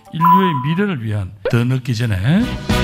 인류의 미래를 위한 더 늦기 전에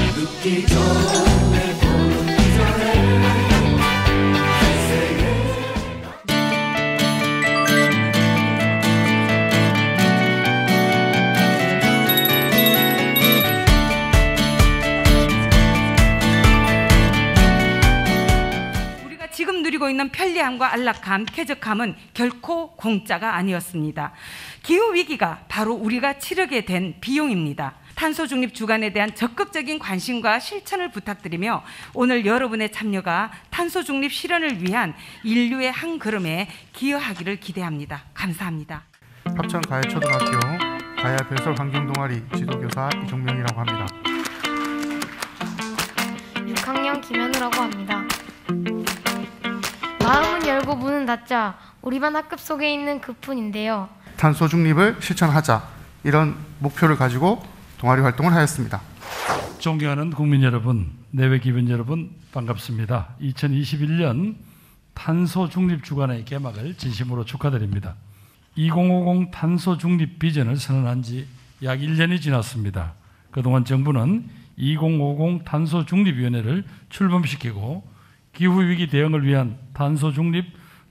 지금 누리고 있는 편리함과 안락함, 쾌적함은 결코 공짜가 아니었습니다. 기후위기가 바로 우리가 치르게 된 비용입니다. 탄소중립 주간에 대한 적극적인 관심과 실천을 부탁드리며 오늘 여러분의 참여가 탄소중립 실현을 위한 인류의 한 걸음에 기여하기를 기대합니다. 감사합니다. 합천가야초등학교 가야배설환경동아리 지도교사 이종명이라고 합니다. 6학년 김현우라고 합니다. 마음은 열고 문은 닫자. 우리 반 학급 속에 있는 그뿐인데요. 탄소 중립을 실천하자, 이런 목표를 가지고 동아리 활동을 하였습니다. 존경하는 국민 여러분, 내외 기변 여러분 반갑습니다. 2021년 탄소 중립 주간의 개막을 진심으로 축하드립니다. 2050 탄소 중립 비전을 선언한 지 약 1년이 지났습니다. 그동안 정부는 2050 탄소 중립위원회를 출범시키고 기후위기 대응을 위한 탄소중립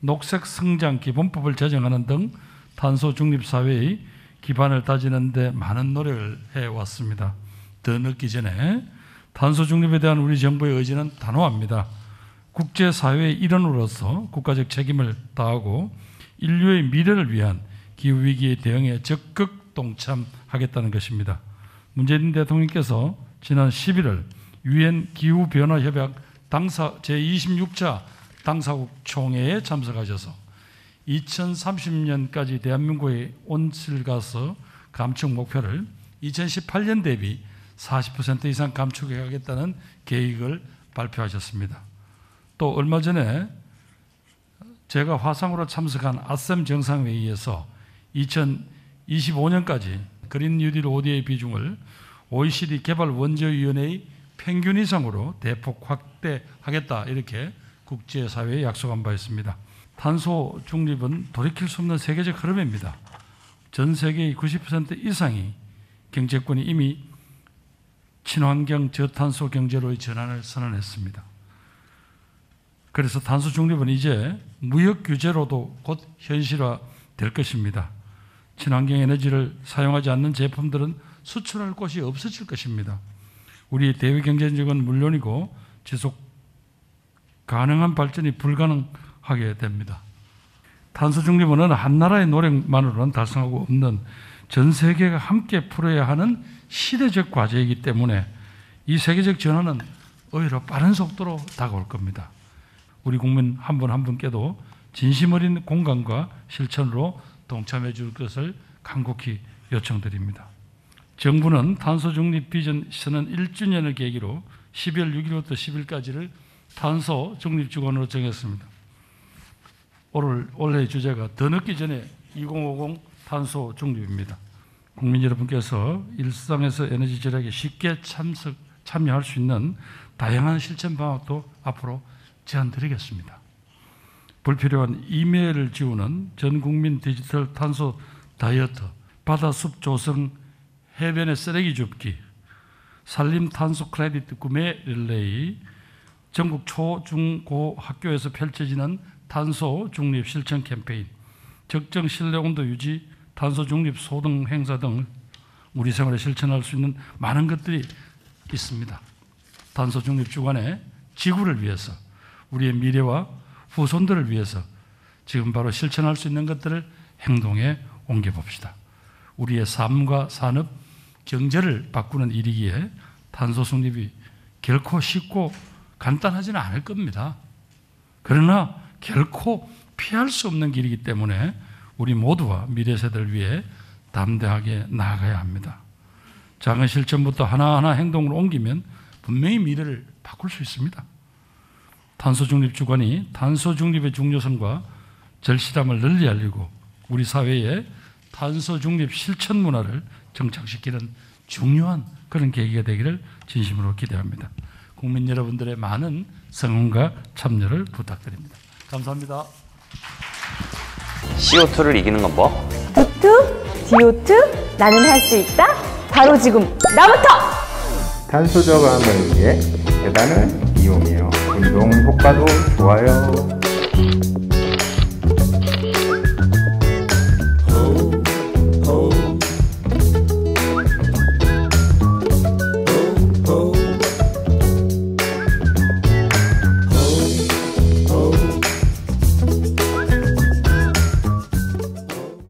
녹색성장기본법을 제정하는 등 탄소중립 사회의 기반을 다지는 데 많은 노력을 해왔습니다. 더 늦기 전에 탄소중립에 대한 우리 정부의 의지는 단호합니다. 국제사회의 일원으로서 국가적 책임을 다하고 인류의 미래를 위한 기후위기의 대응에 적극 동참하겠다는 것입니다. 문재인 대통령께서 지난 11월 유엔 기후변화협약 당사 제26차 당사국 총회에 참석하셔서 2030년까지 대한민국의 온실가스 감축 목표를 2018년 대비 40% 이상 감축하겠다는 계획을 발표하셨습니다. 또 얼마 전에 제가 화상으로 참석한 아셈 정상회의에서 2025년까지 그린 뉴딜 ODA 비중을 OECD 개발원조위원회의 평균 이상으로 대폭 확대하겠다, 이렇게 국제사회에 약속한 바 있습니다. 탄소 중립은 돌이킬 수 없는 세계적 흐름입니다. 전 세계의 90% 이상이 경제권이 이미 친환경 저탄소 경제로의 전환을 선언했습니다. 그래서 탄소 중립은 이제 무역 규제로도 곧 현실화될 것입니다. 친환경 에너지를 사용하지 않는 제품들은 수출할 곳이 없어질 것입니다. 우리의 대외 경쟁력은 물론이고 지속 가능한 발전이 불가능하게 됩니다. 탄소 중립은 어느 한 나라의 노력만으로는 달성하고 없는 전 세계가 함께 풀어야 하는 시대적 과제이기 때문에 이 세계적 전환은 오히려 빠른 속도로 다가올 겁니다. 우리 국민 한 분 한 분께도 진심 어린 공감과 실천으로 동참해 줄 것을 간곡히 요청드립니다. 정부는 탄소중립 비전 선언 1주년을 계기로 12월 6일부터 10일까지를 탄소중립주간으로 정했습니다. 올해의 주제가 더 늦기 전에 2050 탄소중립입니다. 국민 여러분께서 일상에서 에너지 절약에 쉽게 참여할 수 있는 다양한 실천 방법도 앞으로 제안드리겠습니다. 불필요한 이메일을 지우는 전국민 디지털 탄소 다이어트, 바다숲 조성, 해변의 쓰레기 줍기, 산림 탄소 크레디트 구매 릴레이, 전국 초, 중, 고 학교에서 펼쳐지는 탄소 중립 실천 캠페인, 적정 실내 온도 유지, 탄소 중립 소등 행사 등 우리 생활에 실천할 수 있는 많은 것들이 있습니다. 탄소 중립 주간에 지구를 위해서, 우리의 미래와 후손들을 위해서 지금 바로 실천할 수 있는 것들을 행동에 옮겨봅시다. 우리의 삶과 산업, 경제를 바꾸는 일이기에 탄소 중립이 결코 쉽고 간단하지는 않을 겁니다. 그러나 결코 피할 수 없는 길이기 때문에 우리 모두와 미래 세대를 위해 담대하게 나아가야 합니다. 작은 실천부터 하나하나 행동으로 옮기면 분명히 미래를 바꿀 수 있습니다. 탄소중립 주간이 탄소중립의 중요성과 절실함을 널리 알리고 우리 사회에 탄소중립 실천 문화를 정착시키는 중요한 그런 계기가 되기를 진심으로 기대합니다. 국민 여러분들의 많은 성원과 참여를 부탁드립니다. 감사합니다. CO2를 이기는 건 뭐? V2, DO2, 나는 할 수 있다. 바로 지금 나부터! 탄소 저감을 위해 계단을 이용해요. 운동 효과도 좋아요.